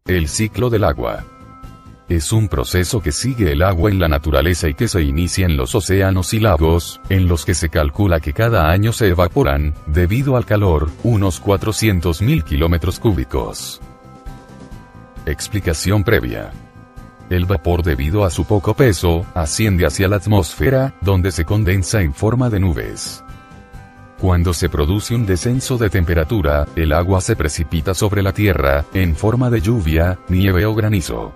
El ciclo del agua. Es un proceso que sigue el agua en la naturaleza y que se inicia en los océanos y lagos, en los que se calcula que cada año se evaporan, debido al calor, unos 400.000 kilómetros cúbicos. Explicación previa. El vapor, debido a su poco peso, asciende hacia la atmósfera, donde se condensa en forma de nubes. Cuando se produce un descenso de temperatura, el agua se precipita sobre la Tierra, en forma de lluvia, nieve o granizo.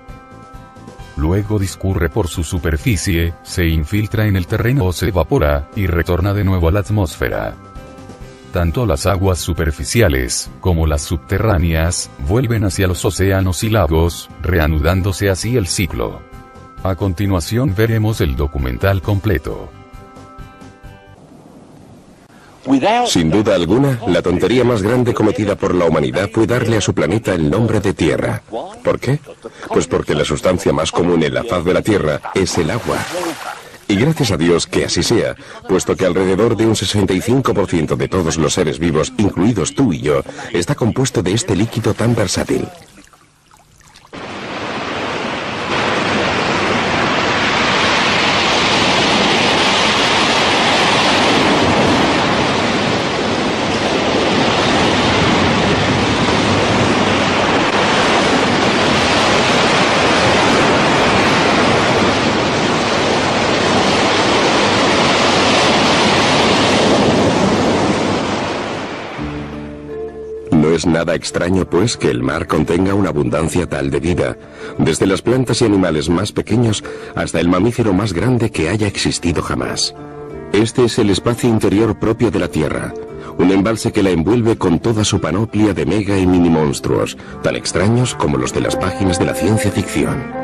Luego discurre por su superficie, se infiltra en el terreno o se evapora, y retorna de nuevo a la atmósfera. Tanto las aguas superficiales, como las subterráneas, vuelven hacia los océanos y lagos, reanudándose así el ciclo. A continuación veremos el documental completo. Sin duda alguna, la tontería más grande cometida por la humanidad fue darle a su planeta el nombre de Tierra. ¿Por qué? Pues porque la sustancia más común en la faz de la Tierra es el agua. Y gracias a Dios que así sea, puesto que alrededor de un 65% de todos los seres vivos, incluidos tú y yo, está compuesto de este líquido tan versátil. No es nada extraño, pues, que el mar contenga una abundancia tal de vida, desde las plantas y animales más pequeños hasta el mamífero más grande que haya existido jamás. Este es el espacio interior propio de la Tierra, un embalse que la envuelve con toda su panoplia de mega y mini monstruos, tan extraños como los de las páginas de la ciencia ficción.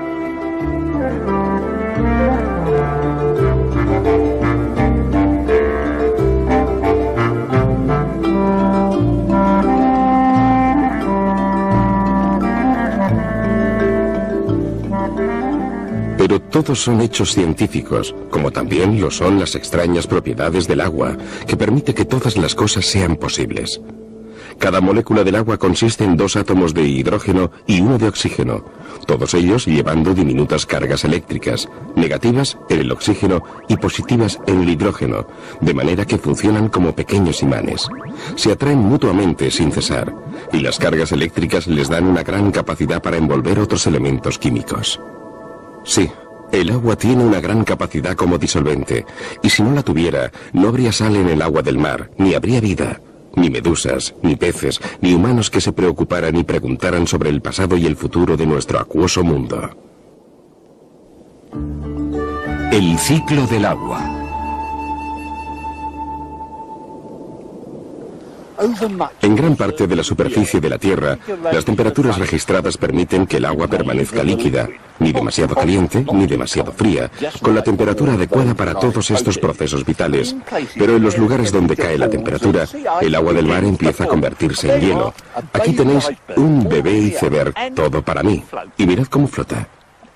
Pero todos son hechos científicos, como también lo son las extrañas propiedades del agua, que permite que todas las cosas sean posibles. Cada molécula del agua consiste en 2 átomos de hidrógeno y 1 de oxígeno, todos ellos llevando diminutas cargas eléctricas, negativas en el oxígeno y positivas en el hidrógeno, de manera que funcionan como pequeños imanes. Se atraen mutuamente sin cesar, y las cargas eléctricas les dan una gran capacidad para envolver otros elementos químicos. Sí, el agua tiene una gran capacidad como disolvente, y si no la tuviera, no habría sal en el agua del mar, ni habría vida, ni medusas, ni peces, ni humanos que se preocuparan y preguntaran sobre el pasado y el futuro de nuestro acuoso mundo. El ciclo del agua. En gran parte de la superficie de la Tierra, las temperaturas registradas permiten que el agua permanezca líquida, ni demasiado caliente ni demasiado fría, con la temperatura adecuada para todos estos procesos vitales. Pero en los lugares donde cae la temperatura, el agua del mar empieza a convertirse en hielo. Aquí tenéis un bebé iceberg, todo para mí, y mirad cómo flota.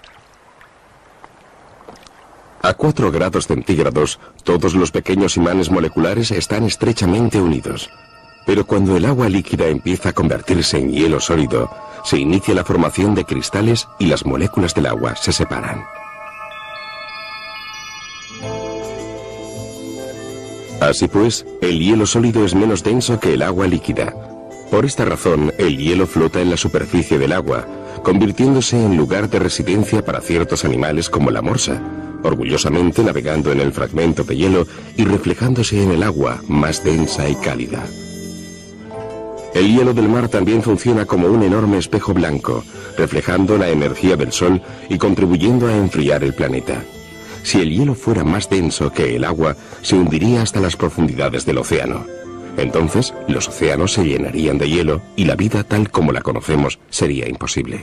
A 4 grados centígrados, todos los pequeños imanes moleculares están estrechamente unidos. Pero cuando el agua líquida empieza a convertirse en hielo sólido, se inicia la formación de cristales y las moléculas del agua se separan. Así pues, el hielo sólido es menos denso que el agua líquida. Por esta razón, el hielo flota en la superficie del agua, convirtiéndose en lugar de residencia para ciertos animales como la morsa, orgullosamente navegando en el fragmento de hielo y reflejándose en el agua más densa y cálida. El hielo del mar también funciona como un enorme espejo blanco, reflejando la energía del sol y contribuyendo a enfriar el planeta. Si el hielo fuera más denso que el agua, se hundiría hasta las profundidades del océano. Entonces, los océanos se llenarían de hielo y la vida tal como la conocemos sería imposible.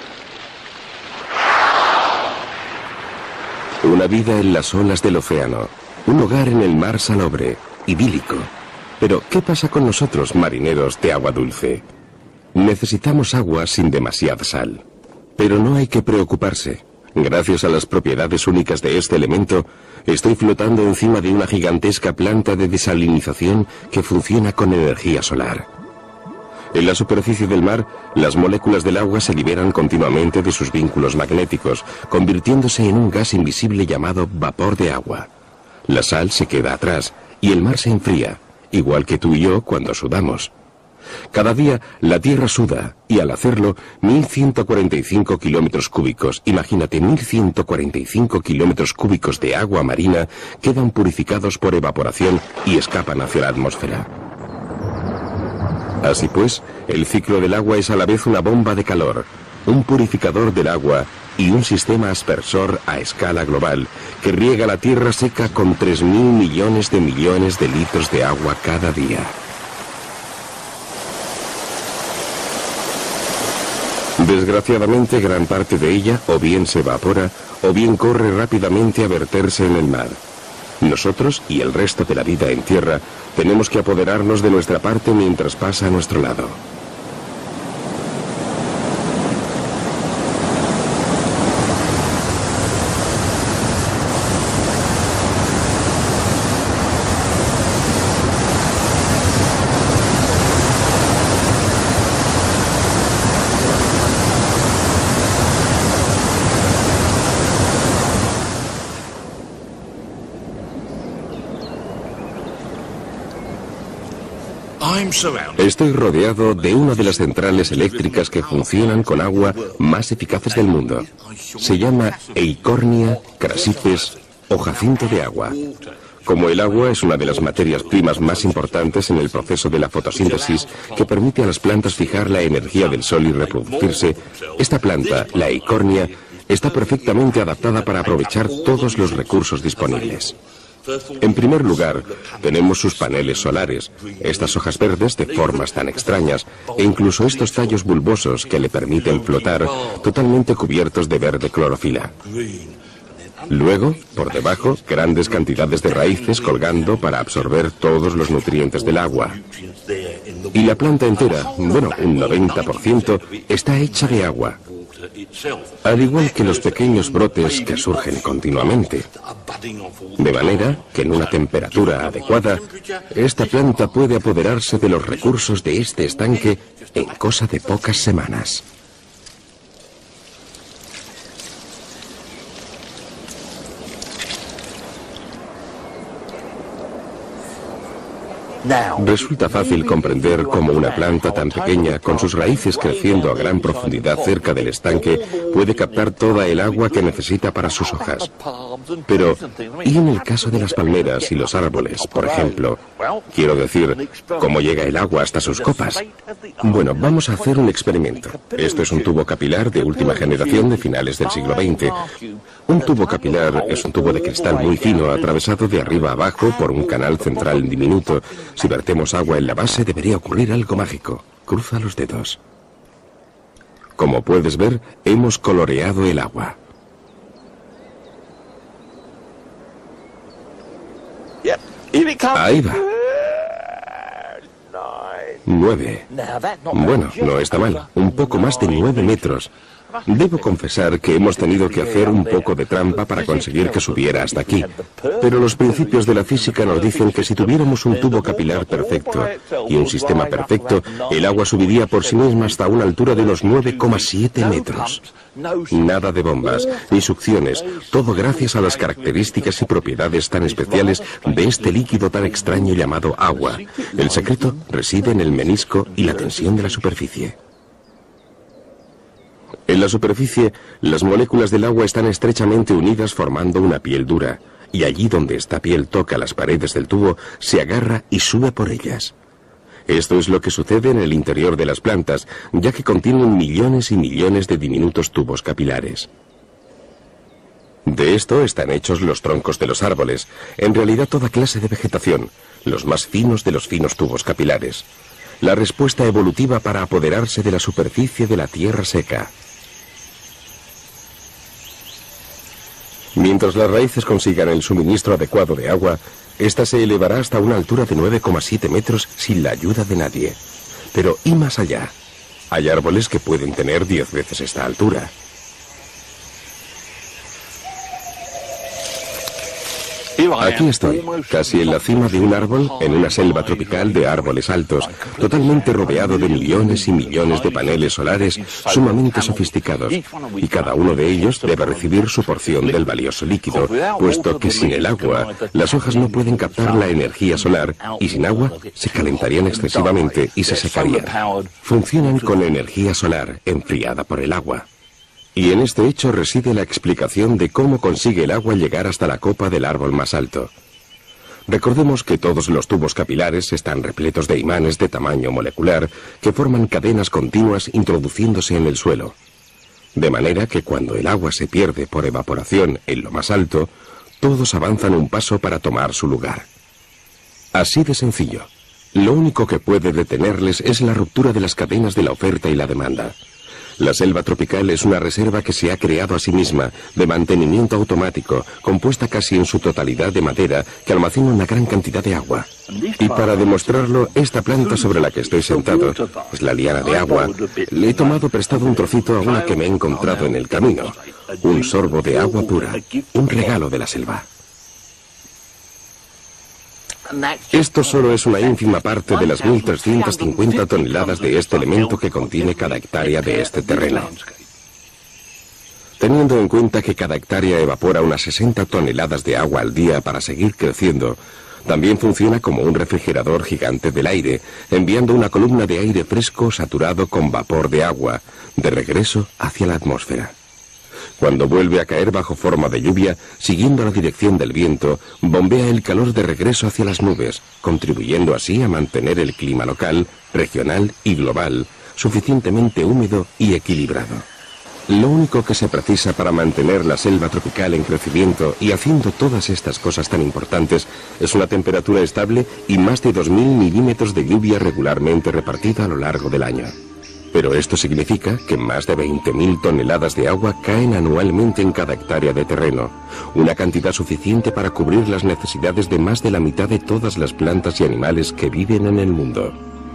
Una vida en las olas del océano, un hogar en el mar salobre, idílico. Pero, ¿qué pasa con nosotros, marineros de agua dulce? Necesitamos agua sin demasiada sal. Pero no hay que preocuparse. Gracias a las propiedades únicas de este elemento, estoy flotando encima de una gigantesca planta de desalinización que funciona con energía solar. En la superficie del mar, las moléculas del agua se liberan continuamente de sus vínculos magnéticos, convirtiéndose en un gas invisible llamado vapor de agua. La sal se queda atrás y el mar se enfría, igual que tú y yo cuando sudamos. Cada día la Tierra suda y al hacerlo 1145 kilómetros cúbicos, imagínate 1145 kilómetros cúbicos de agua marina quedan purificados por evaporación y escapan hacia la atmósfera. Así pues, el ciclo del agua es a la vez una bomba de calor, un purificador del agua y un sistema aspersor a escala global que riega la Tierra seca con 3.000 millones de litros de agua cada día. Desgraciadamente, gran parte de ella o bien se evapora o bien corre rápidamente a verterse en el mar. Nosotros y el resto de la vida en tierra tenemos que apoderarnos de nuestra parte mientras pasa a nuestro lado. Estoy rodeado de una de las centrales eléctricas que funcionan con agua más eficaces del mundo. Se llama Eicornia, Crasipes o jacinto de agua. Como el agua es una de las materias primas más importantes en el proceso de la fotosíntesis que permite a las plantas fijar la energía del sol y reproducirse, esta planta, la Eicornia, está perfectamente adaptada para aprovechar todos los recursos disponibles. En primer lugar, tenemos sus paneles solares, estas hojas verdes de formas tan extrañas, e incluso estos tallos bulbosos que le permiten flotar, totalmente cubiertos de verde clorofila. Luego, por debajo, grandes cantidades de raíces colgando para absorber todos los nutrientes del agua. Y la planta entera, bueno, un 90%, está hecha de agua. Al igual que los pequeños brotes que surgen continuamente. De manera que en una temperatura adecuada, esta planta puede apoderarse de los recursos de este estanque en cosa de pocas semanas. Resulta fácil comprender cómo una planta tan pequeña, con sus raíces creciendo a gran profundidad cerca del estanque, puede captar toda el agua que necesita para sus hojas. Pero, ¿y en el caso de las palmeras y los árboles, por ejemplo? Quiero decir, ¿cómo llega el agua hasta sus copas? Bueno, vamos a hacer un experimento. Esto es un tubo capilar de última generación de finales del siglo XX. Un tubo capilar es un tubo de cristal muy fino atravesado de arriba a abajo por un canal central diminuto. Si vertemos agua en la base debería ocurrir algo mágico. Cruza los dedos. Como puedes ver, hemos coloreado el agua. Ahí va. 9. Bueno, no está mal. Un poco más de 9 metros. Debo confesar que hemos tenido que hacer un poco de trampa para conseguir que subiera hasta aquí. Pero los principios de la física nos dicen que si tuviéramos un tubo capilar perfecto y un sistema perfecto, el agua subiría por sí misma hasta una altura de unos 9,7 metros. Nada de bombas, ni succiones, todo gracias a las características y propiedades tan especiales de este líquido tan extraño llamado agua. El secreto reside en el menisco y la tensión de la superficie. En la superficie, las moléculas del agua están estrechamente unidas formando una piel dura, y allí donde esta piel toca las paredes del tubo, se agarra y sube por ellas. Esto es lo que sucede en el interior de las plantas, ya que contienen millones y millones de diminutos tubos capilares. De esto están hechos los troncos de los árboles, en realidad toda clase de vegetación, los más finos de los finos tubos capilares. La respuesta evolutiva para apoderarse de la superficie de la tierra seca. Mientras las raíces consigan el suministro adecuado de agua, esta se elevará hasta una altura de 9,7 metros sin la ayuda de nadie. Pero ¿y más allá? Hay árboles que pueden tener 10 veces esta Aquí estoy, casi en la cima de un árbol, en una selva tropical de árboles altos, totalmente rodeado de millones y millones de paneles solares sumamente sofisticados, y cada uno de ellos debe recibir su porción del valioso líquido, puesto que sin el agua, las hojas no pueden captar la energía solar, y sin agua se calentarían excesivamente y se secarían. Funcionan con energía solar, enfriada por el agua. Y en este hecho reside la explicación de cómo consigue el agua llegar hasta la copa del árbol más alto. Recordemos que todos los tubos capilares están repletos de imanes de tamaño molecular que forman cadenas continuas introduciéndose en el suelo. De manera que cuando el agua se pierde por evaporación en lo más alto, todos avanzan un paso para tomar su lugar. Así de sencillo. Lo único que puede detenerles es la ruptura de las cadenas de la oferta y la demanda. La selva tropical es una reserva que se ha creado a sí misma, de mantenimiento automático, compuesta casi en su totalidad de madera, que almacena una gran cantidad de agua. Y para demostrarlo, esta planta sobre la que estoy sentado es la liana de agua. Le he tomado prestado un trocito a una que me he encontrado en el camino. Un sorbo de agua pura, un regalo de la selva. Esto solo es una ínfima parte de las 1.350 toneladas de este elemento que contiene cada hectárea de este terreno. Teniendo en cuenta que cada hectárea evapora unas 60 toneladas de agua al día para seguir creciendo, también funciona como un refrigerador gigante del aire, enviando una columna de aire fresco saturado con vapor de agua, de regreso hacia la atmósfera. Cuando vuelve a caer bajo forma de lluvia, siguiendo la dirección del viento, bombea el calor de regreso hacia las nubes, contribuyendo así a mantener el clima local, regional y global, suficientemente húmedo y equilibrado. Lo único que se precisa para mantener la selva tropical en crecimiento y haciendo todas estas cosas tan importantes es una temperatura estable y más de 2.000 milímetros de lluvia regularmente repartida a lo largo del año. Pero esto significa que más de 20.000 toneladas de agua caen anualmente en cada hectárea de terreno, una cantidad suficiente para cubrir las necesidades de más de la mitad de todas las plantas y animales que viven en el mundo.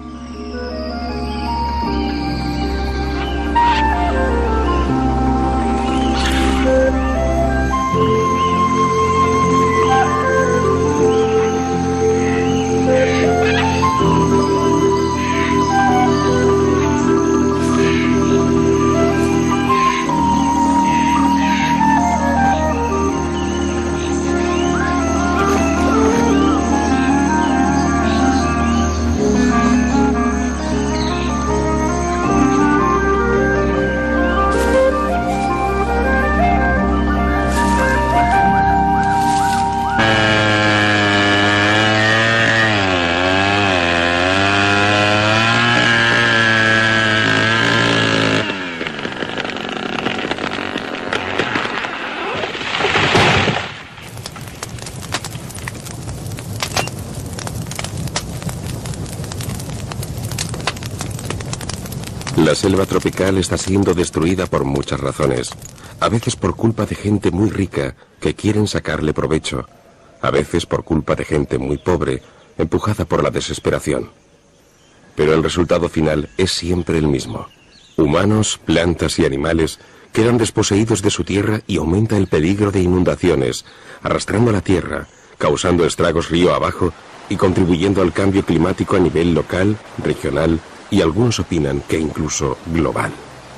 La selva tropical está siendo destruida por muchas razones. A veces por culpa de gente muy rica que quieren sacarle provecho. A veces por culpa de gente muy pobre, empujada por la desesperación. Pero el resultado final es siempre el mismo. Humanos, plantas y animales quedan desposeídos de su tierra y aumenta el peligro de inundaciones, arrastrando la tierra, causando estragos río abajo y contribuyendo al cambio climático a nivel local, regional y algunos opinan que incluso global.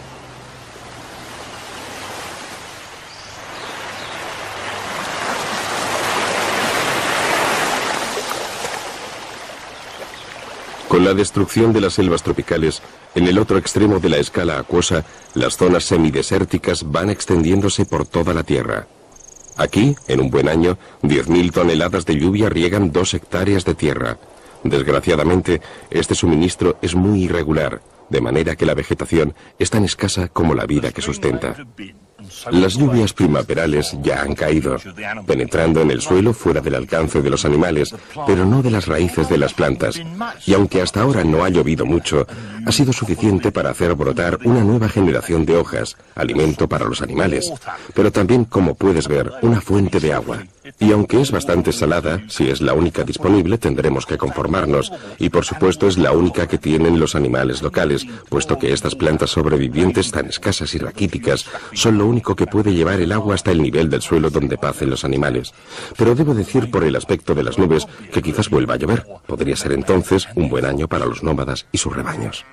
Con la destrucción de las selvas tropicales, en el otro extremo de la escala acuosa, las zonas semidesérticas van extendiéndose por toda la Tierra. Aquí, en un buen año, 10.000 toneladas de lluvia riegan 2 hectáreas de tierra. Desgraciadamente, este suministro es muy irregular, de manera que la vegetación es tan escasa como la vida que sustenta. Las lluvias primaverales ya han caído, penetrando en el suelo fuera del alcance de los animales, pero no de las raíces de las plantas. Y aunque hasta ahora no ha llovido mucho, ha sido suficiente para hacer brotar una nueva generación de hojas, alimento para los animales, pero también, como puedes ver, una fuente de agua. Y aunque es bastante salada, si es la única disponible tendremos que conformarnos, y por supuesto es la única que tienen los animales locales, puesto que estas plantas sobrevivientes tan escasas y raquíticas son lo único que puede llevar el agua hasta el nivel del suelo donde pacen los animales. Pero debo decir por el aspecto de las nubes que quizás vuelva a llover. Podría ser entonces un buen año para los nómadas y sus rebaños.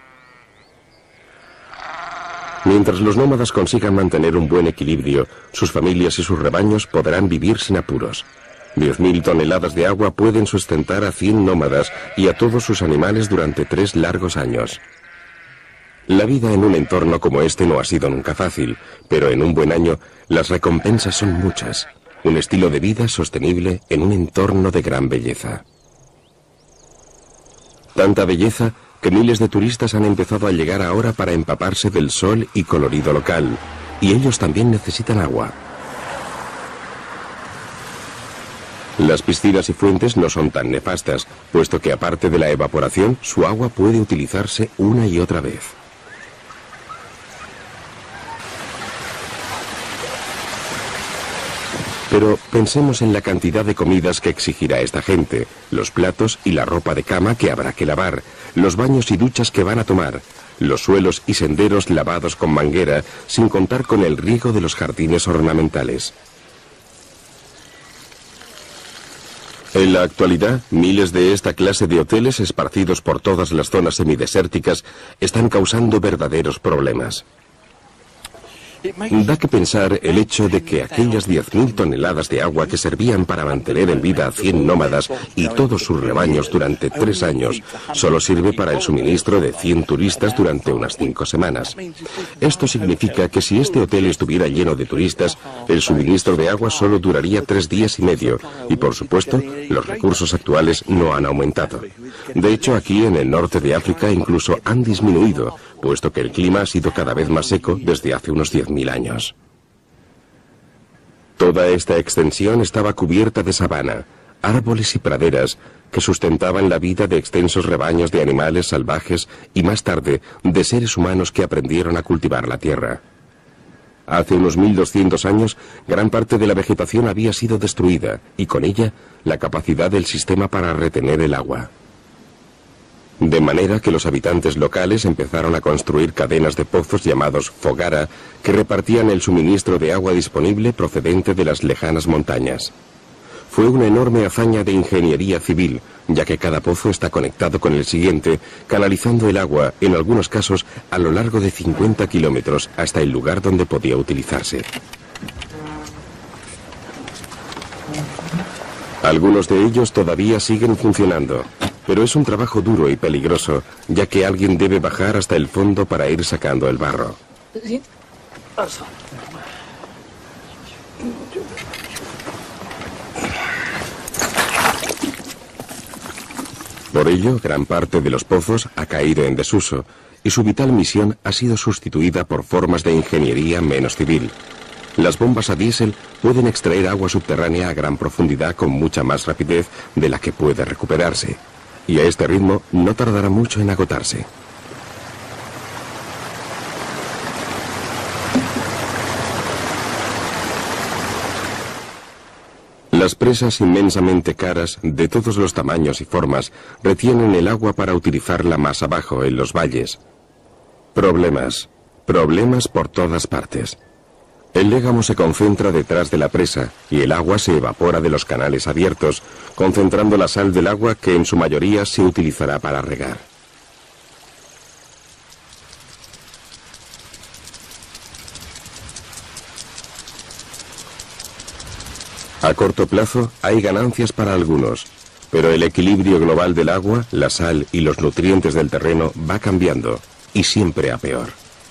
Mientras los nómadas consigan mantener un buen equilibrio, sus familias y sus rebaños podrán vivir sin apuros. 10.000 toneladas de agua pueden sustentar a 100 nómadas y a todos sus animales durante 3 largos años. La vida en un entorno como este no ha sido nunca fácil, pero en un buen año las recompensas son muchas. Un estilo de vida sostenible en un entorno de gran belleza. Tanta belleza que miles de turistas han empezado a llegar ahora para empaparse del sol y colorido local, y ellos también necesitan agua. Las piscinas y fuentes no son tan nefastas, puesto que aparte de la evaporación, su agua puede utilizarse una y otra vez. Pero pensemos en la cantidad de comidas que exigirá esta gente, los platos y la ropa de cama que habrá que lavar, los baños y duchas que van a tomar, los suelos y senderos lavados con manguera, sin contar con el riego de los jardines ornamentales. En la actualidad, miles de esta clase de hoteles esparcidos por todas las zonas semidesérticas están causando verdaderos problemas. Da que pensar el hecho de que aquellas 10.000 toneladas de agua que servían para mantener en vida a 100 nómadas y todos sus rebaños durante 3 años, solo sirve para el suministro de 100 turistas durante unas 5 semanas. Esto significa que si este hotel estuviera lleno de turistas, el suministro de agua solo duraría 3 días y medio, y por supuesto, los recursos actuales no han aumentado. De hecho, aquí en el norte de África incluso han disminuido, puesto que el clima ha sido cada vez más seco desde hace unos 10.000 años. Toda esta extensión estaba cubierta de sabana, árboles y praderas que sustentaban la vida de extensos rebaños de animales salvajes y más tarde de seres humanos que aprendieron a cultivar la tierra. Hace unos 1.200 años, gran parte de la vegetación había sido destruida y con ella la capacidad del sistema para retener el agua. De manera que los habitantes locales empezaron a construir cadenas de pozos llamados fogara que repartían el suministro de agua disponible procedente de las lejanas montañas. Fue una enorme hazaña de ingeniería civil, ya que cada pozo está conectado con el siguiente, canalizando el agua, en algunos casos, a lo largo de 50 kilómetros hasta el lugar donde podía utilizarse. Algunos de ellos todavía siguen funcionando, pero es un trabajo duro y peligroso, ya que alguien debe bajar hasta el fondo para ir sacando el barro. Por ello, gran parte de los pozos ha caído en desuso, y su vital misión ha sido sustituida por formas de ingeniería menos civil. Las bombas a diésel pueden extraer agua subterránea a gran profundidad con mucha más rapidez de la que puede recuperarse, y a este ritmo no tardará mucho en agotarse. Las presas inmensamente caras, de todos los tamaños y formas, retienen el agua para utilizarla más abajo, en los valles. Problemas. Problemas por todas partes. El légamo se concentra detrás de la presa y el agua se evapora de los canales abiertos, concentrando la sal del agua que en su mayoría se utilizará para regar. A corto plazo hay ganancias para algunos, pero el equilibrio global del agua, la sal y los nutrientes del terreno va cambiando, y siempre a peor.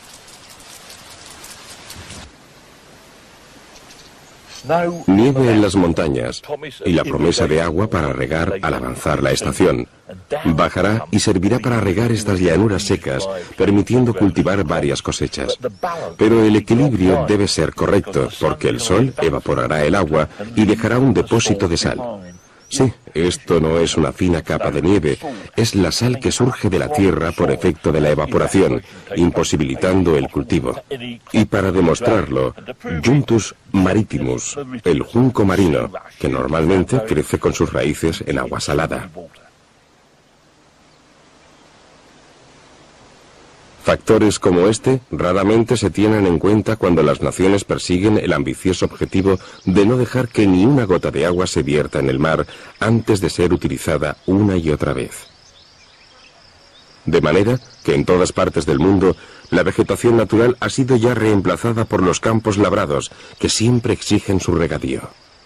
Nieve en las montañas y la promesa de agua para regar al avanzar la estación. Bajará y servirá para regar estas llanuras secas, permitiendo cultivar varias cosechas. Pero el equilibrio debe ser correcto, porque el sol evaporará el agua y dejará un depósito de sal. Sí, esto no es una fina capa de nieve, es la sal que surge de la tierra por efecto de la evaporación, imposibilitando el cultivo. Y para demostrarlo, Juntus maritimus, el junco marino, que normalmente crece con sus raíces en agua salada. Factores como este raramente se tienen en cuenta cuando las naciones persiguen el ambicioso objetivo de no dejar que ni una gota de agua se vierta en el mar antes de ser utilizada una y otra vez. De manera que en todas partes del mundo la vegetación natural ha sido ya reemplazada por los campos labrados, que siempre exigen su regadío.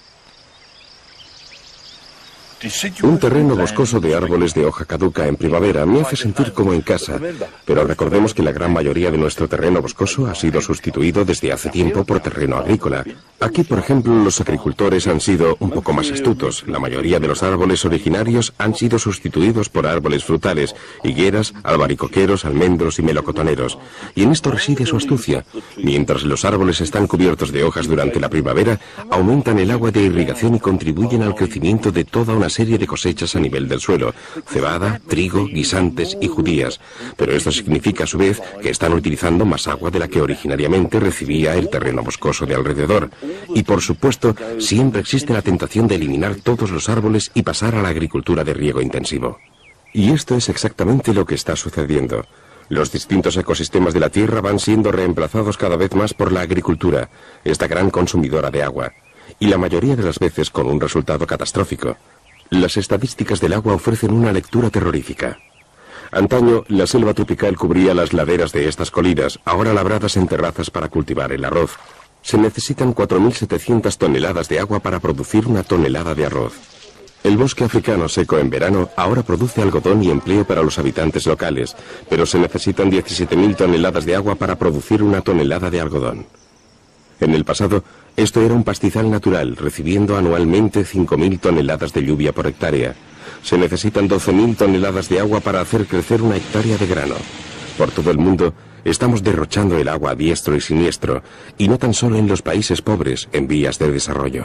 Un terreno boscoso de árboles de hoja caduca en primavera me hace sentir como en casa, pero recordemos que la gran mayoría de nuestro terreno boscoso ha sido sustituido desde hace tiempo por terreno agrícola. Aquí, por ejemplo, los agricultores han sido un poco más astutos. La mayoría de los árboles originarios han sido sustituidos por árboles frutales, higueras, albaricoqueros, almendros y melocotoneros. Y en esto reside su astucia. Mientras los árboles están cubiertos de hojas durante la primavera, aumentan el agua de irrigación y contribuyen al crecimiento de toda una serie de cosechas a nivel del suelo: cebada, trigo, guisantes y judías. Pero esto significa a su vez que están utilizando más agua de la que originariamente recibía el terreno boscoso de alrededor. Y por supuesto, siempre existe la tentación de eliminar todos los árboles y pasar a la agricultura de riego intensivo. Y esto es exactamente lo que está sucediendo. Los distintos ecosistemas de la Tierra van siendo reemplazados cada vez más por la agricultura, esta gran consumidora de agua, y la mayoría de las veces con un resultado catastrófico. Las estadísticas del agua ofrecen una lectura terrorífica. Antaño, la selva tropical cubría las laderas de estas colinas, ahora labradas en terrazas para cultivar el arroz. Se necesitan 4.700 toneladas de agua para producir una tonelada de arroz. El bosque africano seco en verano ahora produce algodón y empleo para los habitantes locales, pero se necesitan 17.000 toneladas de agua para producir una tonelada de algodón. En el pasado, esto era un pastizal natural, recibiendo anualmente 5.000 toneladas de lluvia por hectárea. Se necesitan 12.000 toneladas de agua para hacer crecer una hectárea de grano. Por todo el mundo, estamos derrochando el agua a diestro y siniestro, y no tan solo en los países pobres, en vías de desarrollo.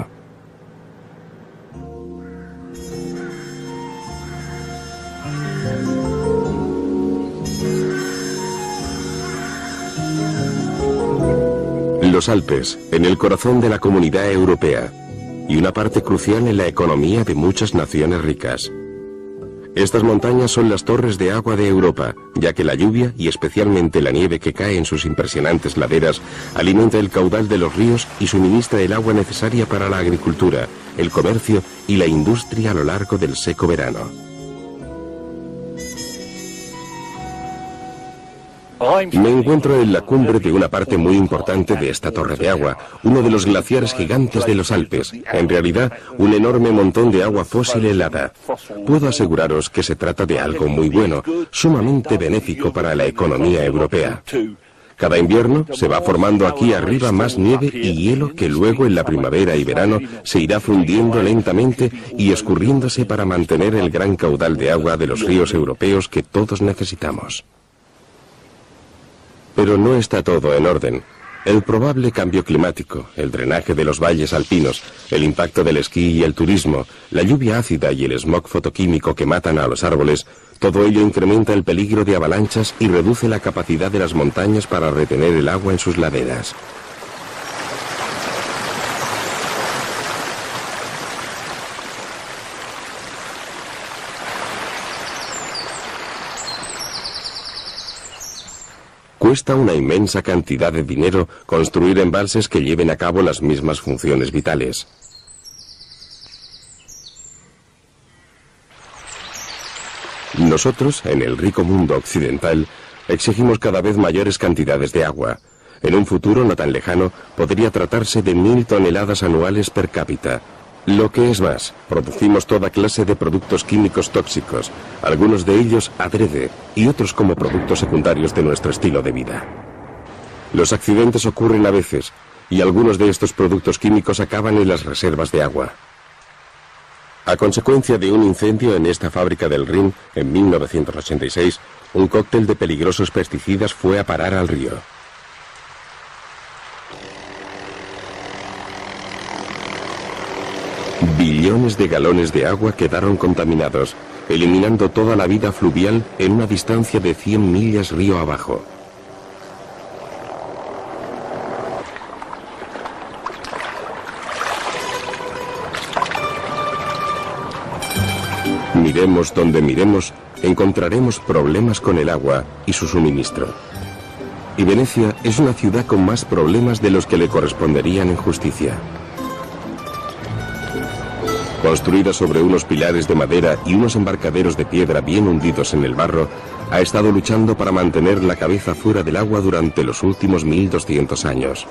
Los Alpes, en el corazón de la comunidad europea, y una parte crucial en la economía de muchas naciones ricas. Estas montañas son las torres de agua de Europa, ya que la lluvia, y especialmente la nieve que cae en sus impresionantes laderas, alimenta el caudal de los ríos y suministra el agua necesaria para la agricultura, el comercio y la industria a lo largo del seco verano. Me encuentro en la cumbre de una parte muy importante de esta torre de agua, uno de los glaciares gigantes de los Alpes, en realidad un enorme montón de agua fósil helada. Puedo aseguraros que se trata de algo muy bueno, sumamente benéfico para la economía europea. Cada invierno se va formando aquí arriba más nieve y hielo que luego en la primavera y verano se irá fundiendo lentamente y escurriéndose para mantener el gran caudal de agua de los ríos europeos que todos necesitamos. Pero no está todo en orden. El probable cambio climático, el drenaje de los valles alpinos, el impacto del esquí y el turismo, la lluvia ácida y el smog fotoquímico que matan a los árboles, todo ello incrementa el peligro de avalanchas y reduce la capacidad de las montañas para retener el agua en sus laderas. Cuesta una inmensa cantidad de dinero construir embalses que lleven a cabo las mismas funciones vitales. Nosotros, en el rico mundo occidental, exigimos cada vez mayores cantidades de agua. En un futuro no tan lejano, podría tratarse de 1.000 toneladas anuales per cápita. Lo que es más, producimos toda clase de productos químicos tóxicos, algunos de ellos adrede y otros como productos secundarios de nuestro estilo de vida. Los accidentes ocurren a veces, y algunos de estos productos químicos acaban en las reservas de agua. A consecuencia de un incendio en esta fábrica del Rin en 1986, un cóctel de peligrosos pesticidas fue a parar al río. Billones de galones de agua quedaron contaminados, eliminando toda la vida fluvial en una distancia de 100 millas río abajo. Miremos donde miremos, encontraremos problemas con el agua y su suministro. Y Venecia es una ciudad con más problemas de los que le corresponderían en justicia. Construida sobre unos pilares de madera y unos embarcaderos de piedra bien hundidos en el barro, ha estado luchando para mantener la cabeza fuera del agua durante los últimos 1200 años.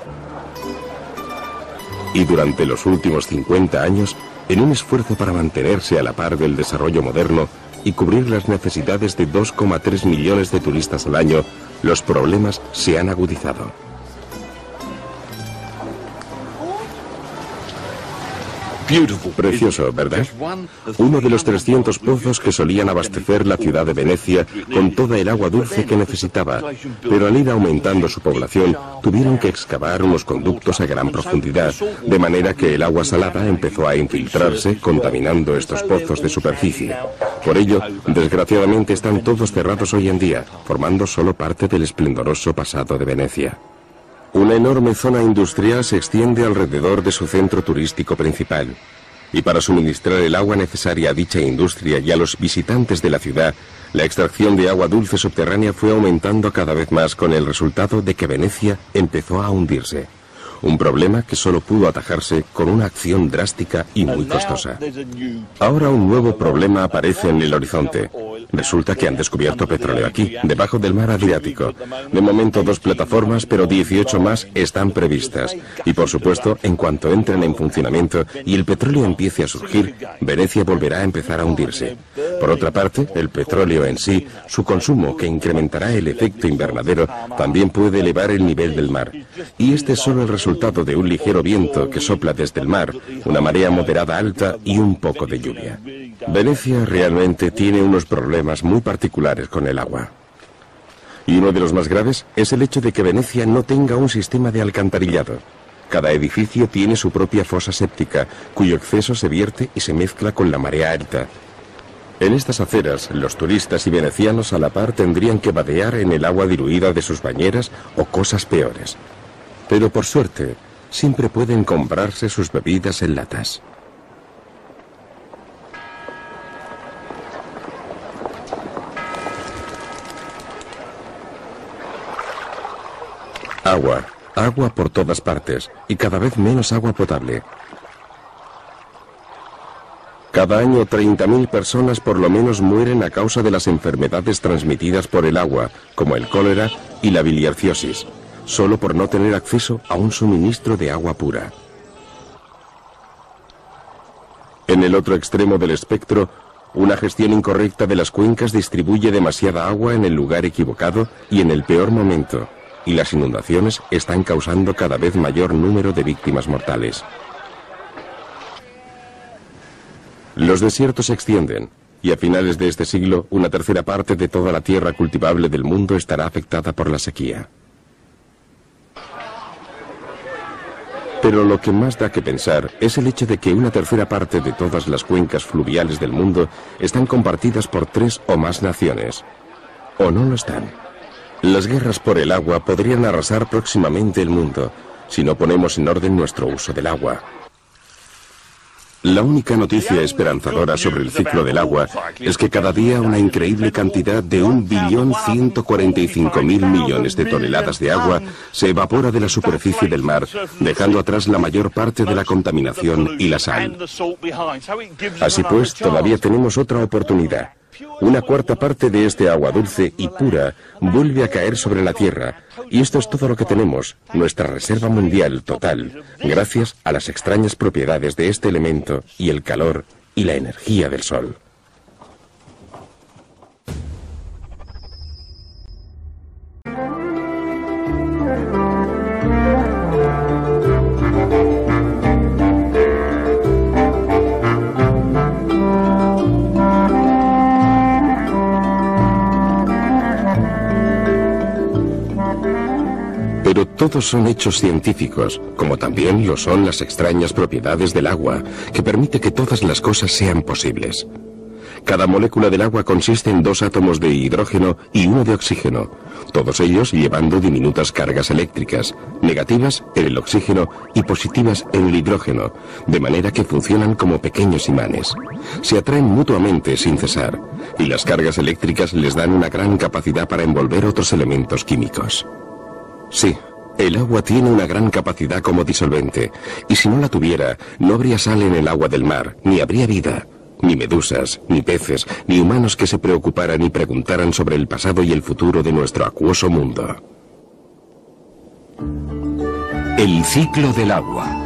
Y durante los últimos 50 años, en un esfuerzo para mantenerse a la par del desarrollo moderno y cubrir las necesidades de 2,3 millones de turistas al año, los problemas se han agudizado. Precioso, ¿verdad? Uno de los 300 pozos que solían abastecer la ciudad de Venecia con toda el agua dulce que necesitaba, pero al ir aumentando su población, tuvieron que excavar unos conductos a gran profundidad, de manera que el agua salada empezó a infiltrarse, contaminando estos pozos de superficie. Por ello, desgraciadamente están todos cerrados hoy en día, formando solo parte del esplendoroso pasado de Venecia. Una enorme zona industrial se extiende alrededor de su centro turístico principal, y para suministrar el agua necesaria a dicha industria y a los visitantes de la ciudad, la extracción de agua dulce subterránea fue aumentando cada vez más, con el resultado de que Venecia empezó a hundirse. Un problema que solo pudo atajarse con una acción drástica y muy costosa. Ahora un nuevo problema aparece en el horizonte. Resulta que han descubierto petróleo aquí, debajo del mar Adriático. De momento 2 plataformas, pero 18 más están previstas. Y por supuesto, en cuanto entren en funcionamiento y el petróleo empiece a surgir, Venecia volverá a empezar a hundirse. Por otra parte, el petróleo en sí, su consumo, que incrementará el efecto invernadero, también puede elevar el nivel del mar. Y este es solo el resultado de un ligero viento que sopla desde el mar, una marea moderada alta y un poco de lluvia. Venecia realmente tiene unos problemas muy particulares con el agua. Y uno de los más graves es el hecho de que Venecia no tenga un sistema de alcantarillado. Cada edificio tiene su propia fosa séptica, cuyo exceso se vierte y se mezcla con la marea alta. En estas aceras, los turistas y venecianos a la par tendrían que vadear en el agua diluida de sus bañeras o cosas peores. Pero por suerte, siempre pueden comprarse sus bebidas en latas. Agua por todas partes, y cada vez menos agua potable. Cada año 30.000 personas por lo menos mueren a causa de las enfermedades transmitidas por el agua, como el cólera y la biliarciosis, solo por no tener acceso a un suministro de agua pura. En el otro extremo del espectro, una gestión incorrecta de las cuencas distribuye demasiada agua en el lugar equivocado y en el peor momento, y las inundaciones están causando cada vez mayor número de víctimas mortales. Los desiertos se extienden, y a finales de este siglo, una tercera parte de toda la tierra cultivable del mundo estará afectada por la sequía. Pero lo que más da que pensar es el hecho de que una tercera parte de todas las cuencas fluviales del mundo están compartidas por 3 o más naciones. ¿O no lo están? Las guerras por el agua podrían arrasar próximamente el mundo, si no ponemos en orden nuestro uso del agua. La única noticia esperanzadora sobre el ciclo del agua es que cada día una increíble cantidad de 1.145.000 millones de toneladas de agua se evapora de la superficie del mar, dejando atrás la mayor parte de la contaminación y la sal. Así pues, todavía tenemos otra oportunidad. Una cuarta parte de este agua dulce y pura vuelve a caer sobre la Tierra, y esto es todo lo que tenemos, nuestra reserva mundial total, gracias a las extrañas propiedades de este elemento y el calor y la energía del Sol. Pero todos son hechos científicos, como también lo son las extrañas propiedades del agua, que permite que todas las cosas sean posibles. Cada molécula del agua consiste en 2 átomos de hidrógeno y 1 de oxígeno, todos ellos llevando diminutas cargas eléctricas, negativas en el oxígeno y positivas en el hidrógeno, de manera que funcionan como pequeños imanes. Se atraen mutuamente sin cesar, y las cargas eléctricas les dan una gran capacidad para envolver otros elementos químicos. Sí, el agua tiene una gran capacidad como disolvente, y si no la tuviera, no habría sal en el agua del mar, ni habría vida, ni medusas, ni peces, ni humanos que se preocuparan y preguntaran sobre el pasado y el futuro de nuestro acuoso mundo. El ciclo del agua.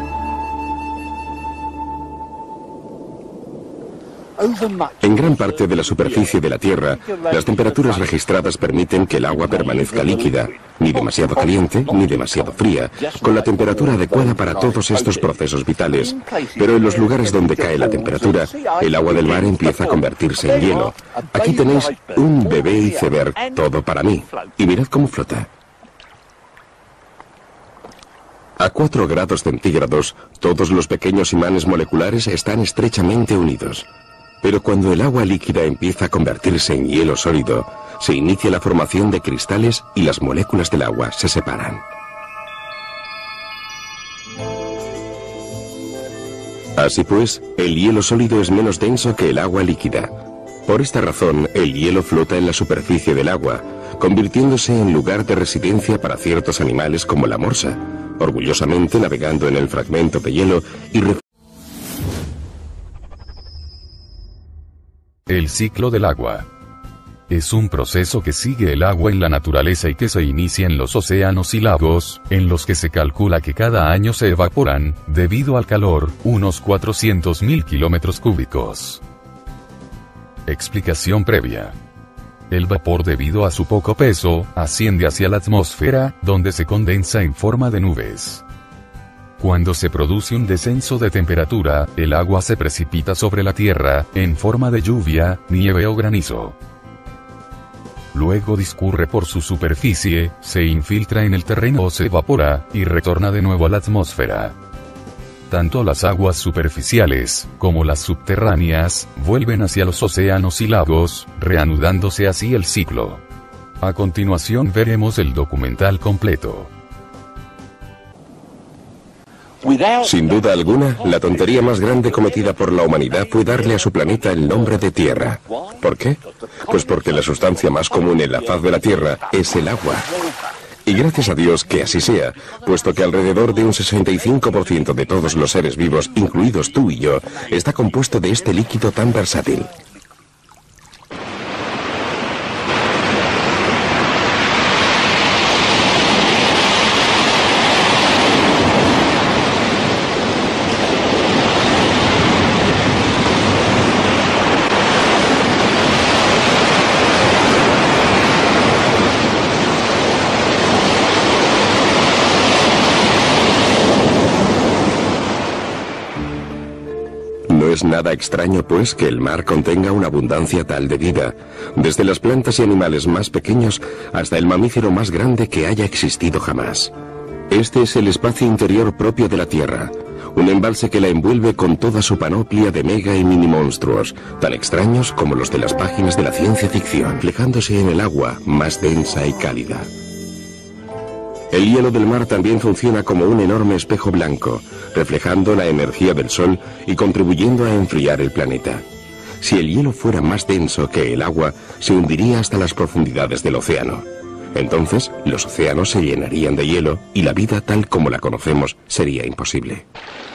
En gran parte de la superficie de la Tierra, las temperaturas registradas permiten que el agua permanezca líquida, ni demasiado caliente ni demasiado fría, con la temperatura adecuada para todos estos procesos vitales. Pero en los lugares donde cae la temperatura, el agua del mar empieza a convertirse en hielo. Aquí tenéis un bebé iceberg, todo para mí. Y mirad cómo flota. A 4 grados centígrados, todos los pequeños imanes moleculares están estrechamente unidos. Pero cuando el agua líquida empieza a convertirse en hielo sólido, se inicia la formación de cristales y las moléculas del agua se separan. Así pues, el hielo sólido es menos denso que el agua líquida. Por esta razón, el hielo flota en la superficie del agua, convirtiéndose en lugar de residencia para ciertos animales como la morsa, orgullosamente navegando en el fragmento de hielo y El ciclo del agua. Es un proceso que sigue el agua en la naturaleza y que se inicia en los océanos y lagos, en los que se calcula que cada año se evaporan, debido al calor, unos 400.000 kilómetros cúbicos. Explicación previa. El vapor, debido a su poco peso, asciende hacia la atmósfera, donde se condensa en forma de nubes. Cuando se produce un descenso de temperatura, el agua se precipita sobre la Tierra, en forma de lluvia, nieve o granizo. Luego discurre por su superficie, se infiltra en el terreno o se evapora, y retorna de nuevo a la atmósfera. Tanto las aguas superficiales, como las subterráneas, vuelven hacia los océanos y lagos, reanudándose así el ciclo. A continuación veremos el documental completo. Sin duda alguna, la tontería más grande cometida por la humanidad fue darle a su planeta el nombre de Tierra. ¿Por qué? Pues porque la sustancia más común en la faz de la Tierra es el agua. Y gracias a Dios que así sea, puesto que alrededor de un 65% de todos los seres vivos, incluidos tú y yo, está compuesto de este líquido tan versátil. No es nada extraño, pues, que el mar contenga una abundancia tal de vida, desde las plantas y animales más pequeños hasta el mamífero más grande que haya existido jamás. Este es el espacio interior propio de la Tierra, un embalse que la envuelve con toda su panoplia de mega y mini monstruos, tan extraños como los de las páginas de la ciencia ficción, reflejándose en el agua más densa y cálida. El hielo del mar también funciona como un enorme espejo blanco, reflejando la energía del sol y contribuyendo a enfriar el planeta. Si el hielo fuera más denso que el agua, se hundiría hasta las profundidades del océano. Entonces, los océanos se llenarían de hielo y la vida tal como la conocemos sería imposible.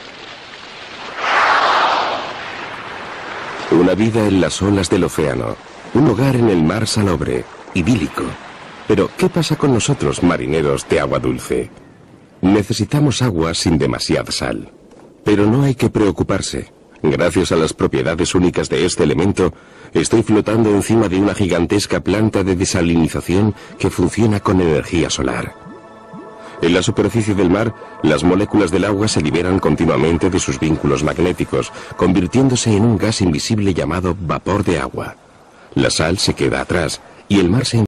Una vida en las olas del océano, un hogar en el mar salobre, idílico. Pero, ¿qué pasa con nosotros, marineros de agua dulce? Necesitamos agua sin demasiada sal. Pero no hay que preocuparse. Gracias a las propiedades únicas de este elemento, estoy flotando encima de una gigantesca planta de desalinización que funciona con energía solar. En la superficie del mar, las moléculas del agua se liberan continuamente de sus vínculos magnéticos, convirtiéndose en un gas invisible llamado vapor de agua. La sal se queda atrás, y el mar se